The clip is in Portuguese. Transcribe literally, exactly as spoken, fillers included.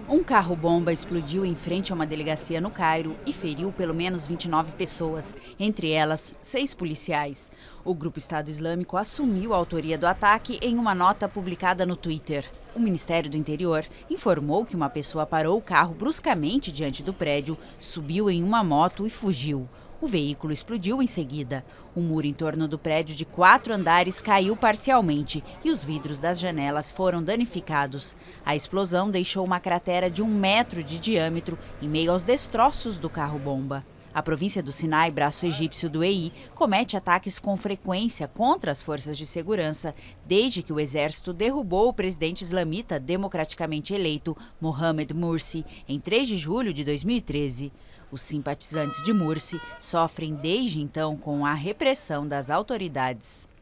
Um carro-bomba explodiu em frente a uma delegacia no Cairo e feriu pelo menos vinte e nove pessoas, entre elas seis policiais. O grupo Estado Islâmico assumiu a autoria do ataque em uma nota publicada no Twitter. O Ministério do Interior informou que uma pessoa parou o carro bruscamente diante do prédio, subiu em uma moto e fugiu. O veículo explodiu em seguida. O muro em torno do prédio de quatro andares caiu parcialmente e os vidros das janelas foram danificados. A explosão deixou uma cratera de um metro de diâmetro em meio aos destroços do carro-bomba. A província do Sinai, braço egípcio do E I, comete ataques com frequência contra as forças de segurança desde que o exército derrubou o presidente islamita democraticamente eleito, Mohamed Morsi, em três de julho de dois mil e treze. Os simpatizantes de Morsi sofrem desde então com a repressão das autoridades.